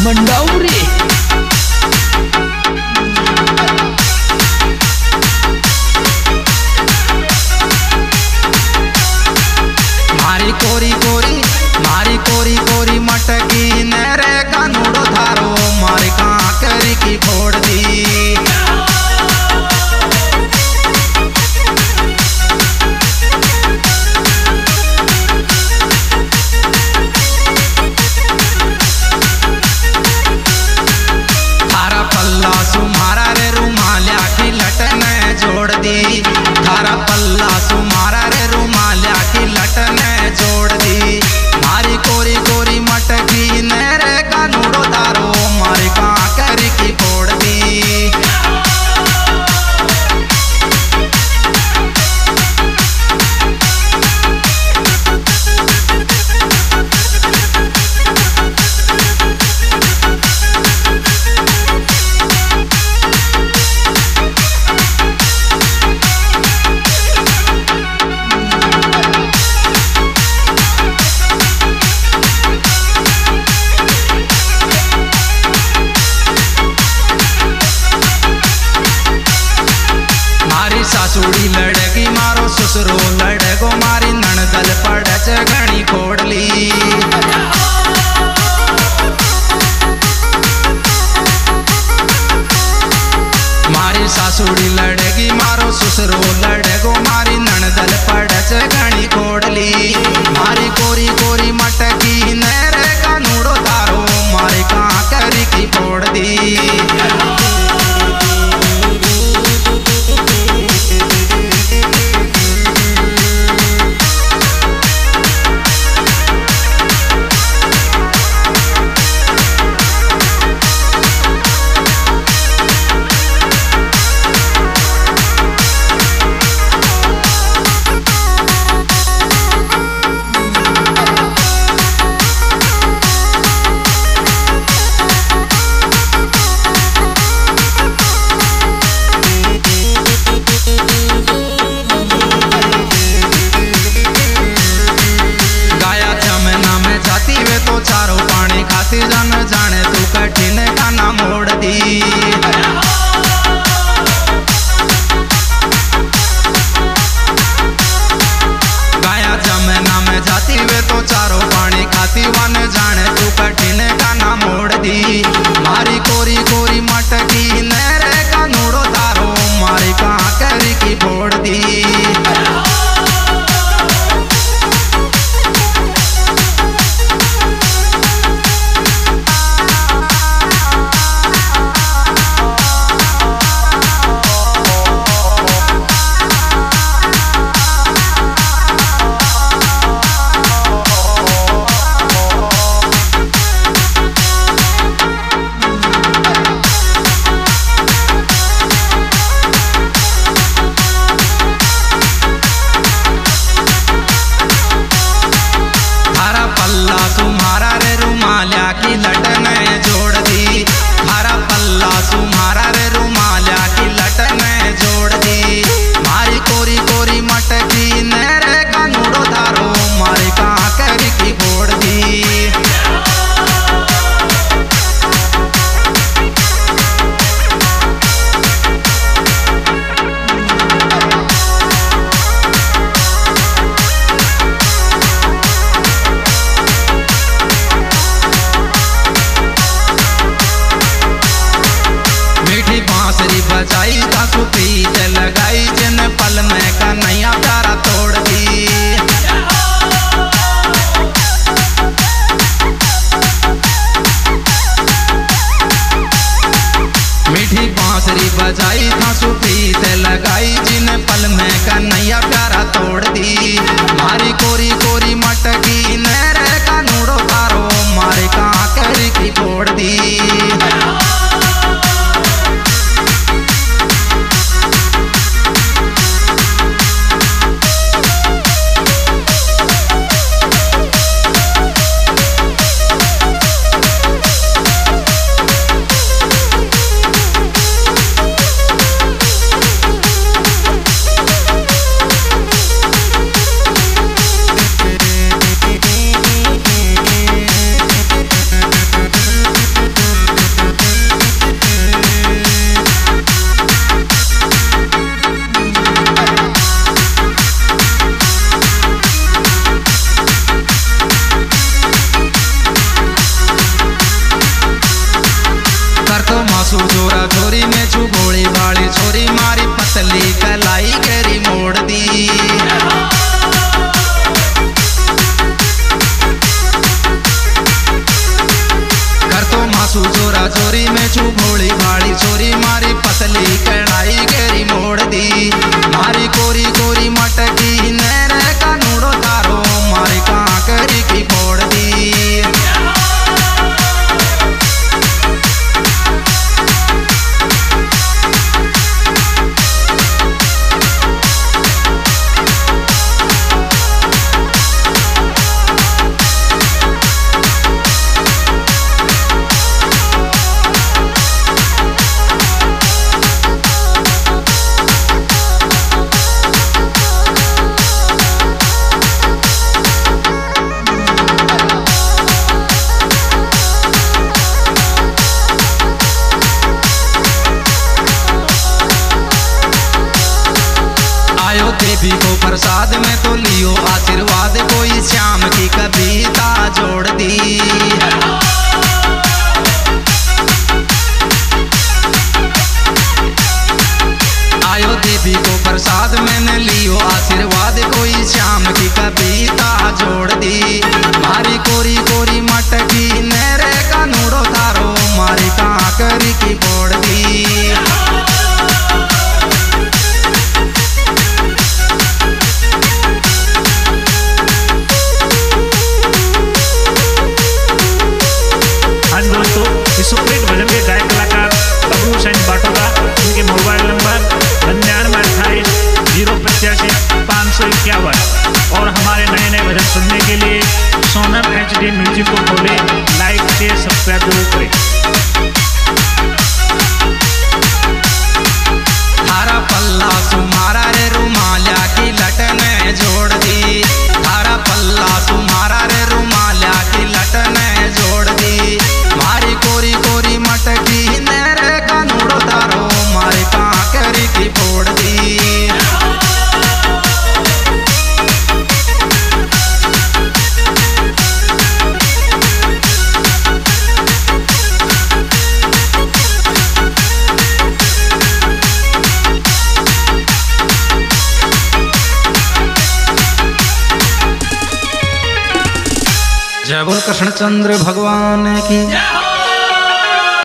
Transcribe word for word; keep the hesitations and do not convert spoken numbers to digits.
मंडाउरी मारी कोरी कोरी मारी कोरी कोरी मटकी नेरे कानूड़ो थारो मारी कांकरी की फोड़ दी। थारा पल्ला सुमारा रे रुमालिया की लटने जोड़ दी। थारा पल्ला सुमारा रे रुमालिया की लटने जोड़ दी। मारी कोरी कोरी मटकी नेरे छू भोली भाड़ी छोरी मारी पतली कढ़ाई गेरी मोड़ दी। मारी कोरी कोरी मटकी नैर का नूड़ो थारो मारी कांकरी की फोड़ दी। देवी को प्रसाद में तो लियो आशीर्वाद कोई श्याम की कविता जोड़ दी। आयो देवी को प्रसाद मैंने लियो आशीर्वाद कोई श्याम की कविता जोड़ दी। मारी कोरी कोरी मटकी नेरे का नूड़ो थारो मारी कांकरी की फोड़ दी। सुप्रीत भजन के गायक कलाकार बबलू सैन बाटोदा, इनके मोबाइल नंबर निन्यानवे अट्ठाईस जीरो पचासी पाँच सौ इक्यावन। और हमारे नए नए भजन सुनने के लिए सोनम एच डी म्यूजिक को खोले, लाइक से सब्सक्राइब जरूर करें। थारा पल्ला सुमारा रे रुमालिया की लटने जोड़ दी। थारा पल्ला सुमारा रे रुमालिया की लटने जोड़ दी। मारी कोरी कोरी मटकी नेरे का नूड़ो तारो मारी कांकरी की फोड़ दी। जय बोल कृष्णचंद्र भगवान की।